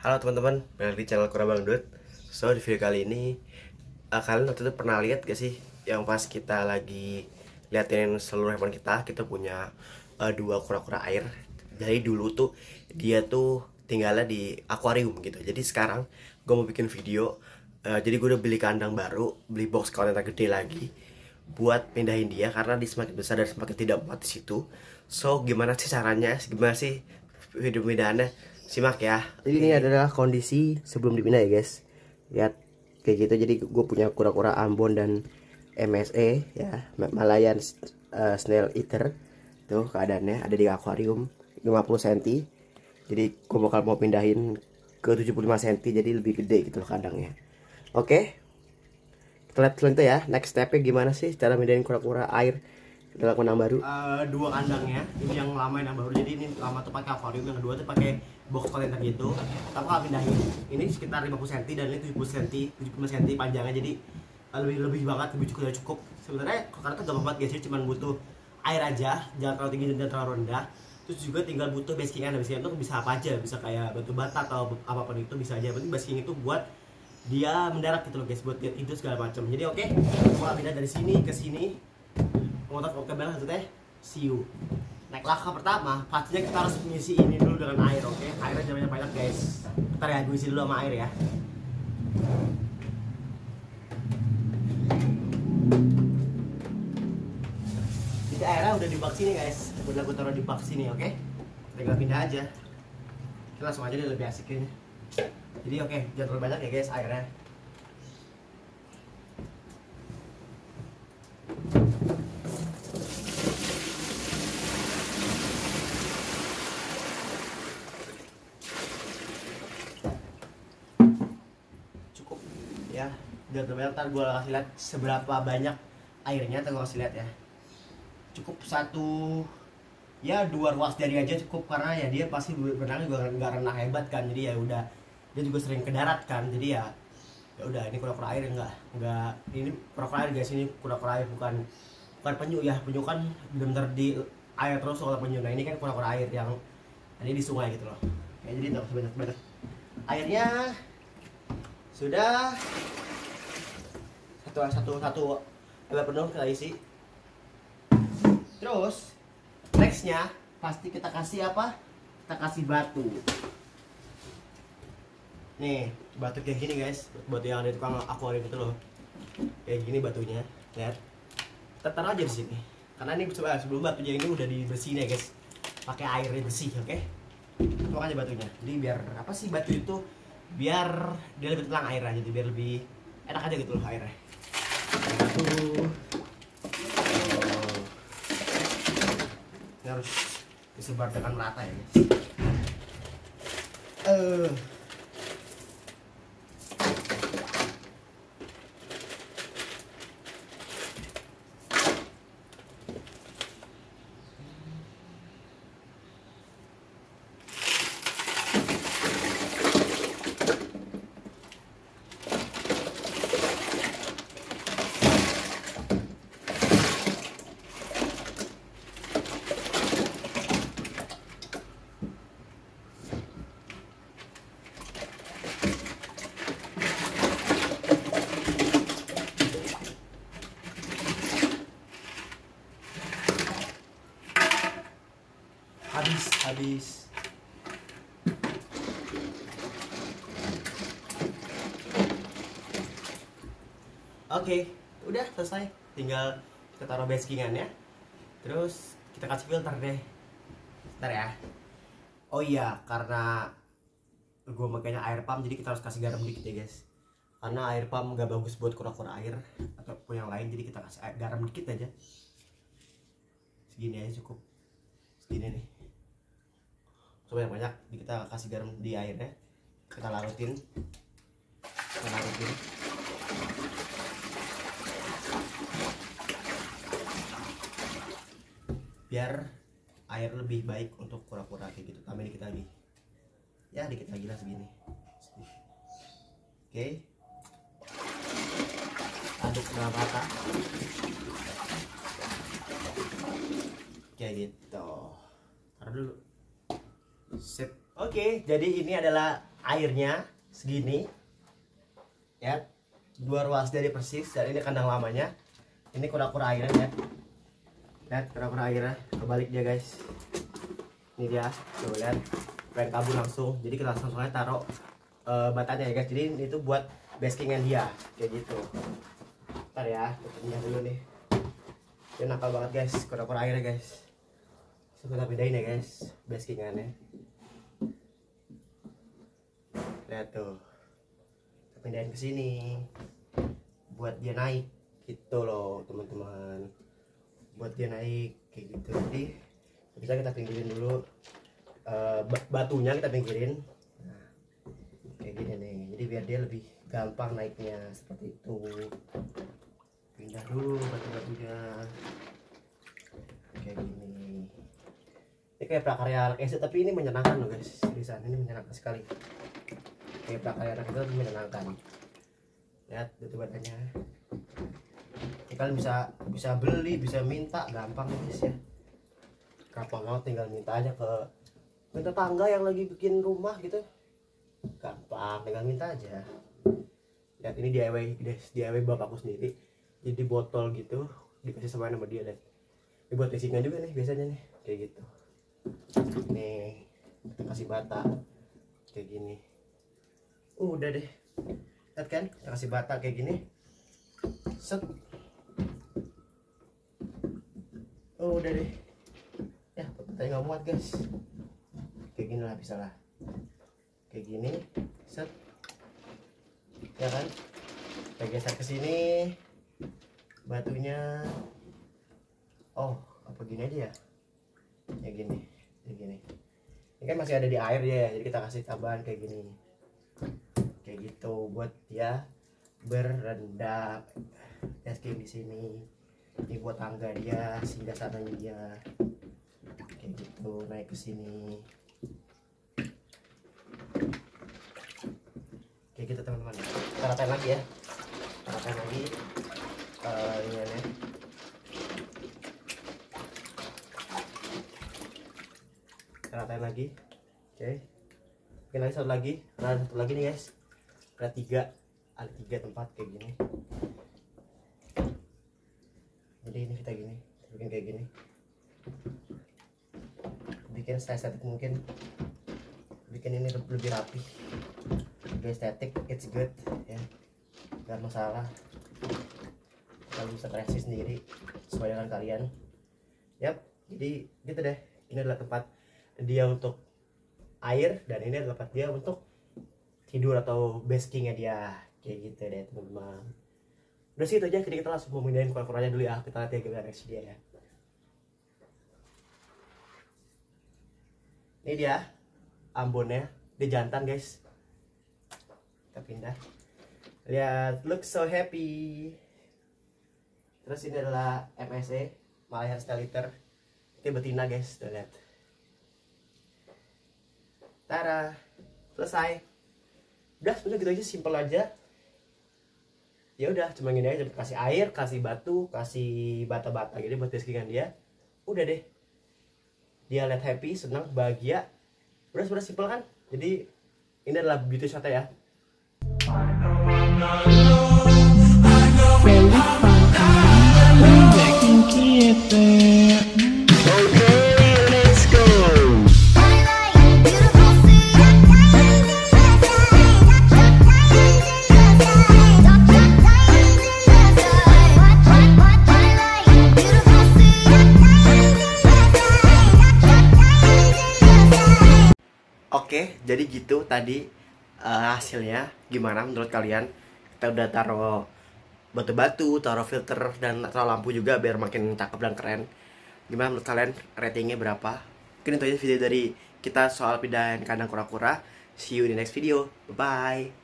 Halo teman-teman, balik di channel Kura Bang Dut. So di video kali ini kalian waktu itu pernah lihat gak sih yang pas kita lagi liatin seluruh handphone kita punya dua kura-kura air. Jadi dulu tuh dia tuh tinggalnya di akuarium gitu. Jadi sekarang gue mau bikin video. Jadi gue udah beli kandang baru, beli box kontainer gede lagi buat pindahin dia karena dia semakin besar dan semakin tidak muat di situ. So gimana sih caranya? Gimana sih video pindahannya? Simak ya. Jadi ini adalah kondisi sebelum dipindah ya guys. Lihat kayak gitu. Jadi gue punya kura-kura Ambon dan MSE ya, Malayan Snail Eater. Tuh keadaannya ada di akuarium 50 cm. Jadi gue bakal mau pindahin ke 75 cm, jadi lebih gede gitu loh kandangnya. Oke, kita lihat selanjutnya ya. Next stepnya gimana sih cara pindahin kura-kura air dalam kandang baru? Dua kandangnya, ini yang lama yang baru. Jadi ini lama tuh pakai akuarium, yang kedua tuh pakai box kontainer gitu. Kita bakal pindahin. Ini sekitar 50 cm dan ini 70 cm, 75 cm panjangnya. Jadi lebih banget, lebih cukup. Sebenarnya karena tuh gampang banget guys, cuma butuh air aja, jangan terlalu tinggi dan terlalu rendah. Terus juga tinggal butuh basingan. Basingan itu bisa apa aja, bisa kayak batu bata atau apapun itu bisa aja. Penting basing itu buat dia mendarat gitu loh guys, buat dia tidur segala macam. Jadi oke, kita pindah dari sini ke sini. Ngotot ke belakang teh, see you. Naik langkah pertama, pastinya kita harus mengisi ini dulu dengan air, oke? Airnya jangan banyak guys. Ntar ya, gue isi dulu sama air ya. Jadi airnya udah di bak sini guys. Udah gue taruh di bak sini, oke? Tinggal pindah aja. Kita langsung aja, dia lebih asik kayaknya. Jadi oke, jangan terlalu banyak ya guys airnya. Cukup ya, jangan terlalu banyak. Ntar gue kasih lihat seberapa banyak airnya. Ntar gue kasih lihat ya. Cukup satu, ya 2 ruas jari aja cukup, karena ya dia pasti berenang juga nggak renang hebat kan. Jadi ya udah, dia juga sering ke darat kan. Jadi ya udah, ini kura-kura air enggak ini kura-kura air guys. Ini kura-kura air, bukan penyu ya. Penyu kan bener-bener di air terus kalau penyu. Nah ini kan kura-kura air yang tadi di sungai gitu loh. Ya, jadi tuh sebanyak banget airnya sudah satu ember penuh kita isi. Terus nextnya pasti kita kasih apa? Kita kasih batu. Nih batu kayak gini guys, batu yang ada di tukang akuarium itu loh. Kayak gini batunya, lihat. Kita taruh aja di sini. Karena ini sebelum batunya ini udah dibersihin ya guys, pakai airnya bersih, oke? Tuang aja batunya. Jadi biar apa sih, batu itu biar dia lebih tenang airnya, jadi biar lebih enak aja gitu loh airnya. Batu. Ini harus disebar dengan merata ya guys. Habis. Oke, udah selesai. Tinggal kita taruh baskingannya. Terus kita kasih filter deh. Bentar ya. Oh iya, karena gue makanya air pump, jadi kita harus kasih garam dikit ya guys. Karena air pump gak bagus buat kura-kura air ataupun yang lain, jadi kita kasih garam dikit aja. Segini aja cukup. Segini nih. Banyak kita kasih garam di airnya, kita larutin biar air lebih baik untuk kura-kura kayak gitu. Tambah dikit lagi ya, dikit lagi lah segini. Oke, aduk dengan rata kayak gitu. Taruh dulu. Sip. Oke, jadi ini adalah airnya segini ya, 2 ruas dari persis. Dan ini kandang lamanya, ini kura-kura airnya ya. Lihat kura-kura airnya, kebalik dia guys. Ini dia, coba lihat, pengen kabur langsung. Jadi kita langsung taruh batanya ya guys. Jadi itu buat baskingan dia kayak gitu. Ntar ya, kita dulu nih. Dia nakal banget guys, kura-kura airnya guys. So, kita pindahin ya guys, baskingannya. Lihat tuh, kita pindahin ke sini buat dia naik gitu loh teman-teman, buat dia naik kayak gitu. Jadi bisa kita pinggirin dulu, batunya kita pinggirin, nah, kayak gini nih. Jadi biar dia lebih gampang naiknya seperti itu. Pindah dulu batu-batunya kayak gini. Ini kayak prakarya anak SD, tapi ini menyenangkan loh guys. Di sana ini menyenangkan sekali. Kayak prakarya anak itu menyenangkan. Lihat itu badannya. Ini kalian bisa beli, bisa minta, gampang guys ya. Gampang banget, tinggal minta aja ke tangga yang lagi bikin rumah gitu. Gampang, tinggal minta aja. Lihat ini DIY guys, DIY bapak aku sendiri. Jadi botol gitu dikasih sama dia. Dan ini buat basicnya juga nih biasanya nih kayak gitu. Nih kita kasih bata kayak gini. Udah deh, lihat kan, kita kasih bata kayak gini, set. Udah deh ya, batanya nggak muat guys. Kayak gini lah, bisa lah kayak gini, set ya kan. Kita geser ke sini batunya. Oh, apa gini aja ya, kayak gini, kayak gini. Ini kan masih ada di air ya, jadi kita kasih tambahan kayak gini, kayak gitu buat dia berendam basking di sini. Ini buat tangga dia, singgah sananya dia kayak gitu, naik ke sini kayak gitu teman-teman. Kita ratain lagi ya, kita ratain lagi ini ya. Kita ratain lagi, oke. Mungkin lagi satu lagi, ada satu lagi nih guys. Ada tiga tempat kayak gini. Jadi ini kita gini, bikin kayak gini, bikin estetik mungkin, bikin ini lebih rapi, lebih estetik. It's good ya, gak masalah. Kalian bisa kreasi sendiri sesuai dengan kalian. Yap, jadi gitu deh. Ini adalah tempat dia untuk air, dan ini adalah tempat dia untuk tidur atau baskingnya dia kayak gitu deh teman-teman. Udah sih itu aja, jadi kita langsung mau pindahin kura-kuranya dulu ya. Kita lihat ya gimana reaksi dia ya. Ini dia ambonnya, dia jantan guys. Kita pindah, lihat, look so happy. Terus ini adalah MSE, Malayan Stealiter. Ini betina guys, tuh lihat. Tara, selesai. Udah, sebenarnya gitu aja, simple aja. Ya udah, cuma gini aja, kasih air, kasih batu, kasih bata-bata gitu buat baskingan dia. Udah deh, dia lihat happy, senang, bahagia. Udah sebenarnya simple kan. Jadi ini adalah beauty shot ya. Oke, jadi gitu tadi hasilnya. Gimana menurut kalian? Kita udah taruh batu-batu, taruh filter, dan taruh lampu juga biar makin cakep dan keren. Gimana menurut kalian? Ratingnya berapa? Mungkin itu aja video dari kita soal pindahan kandang kura-kura. See you in the next video. Bye-bye.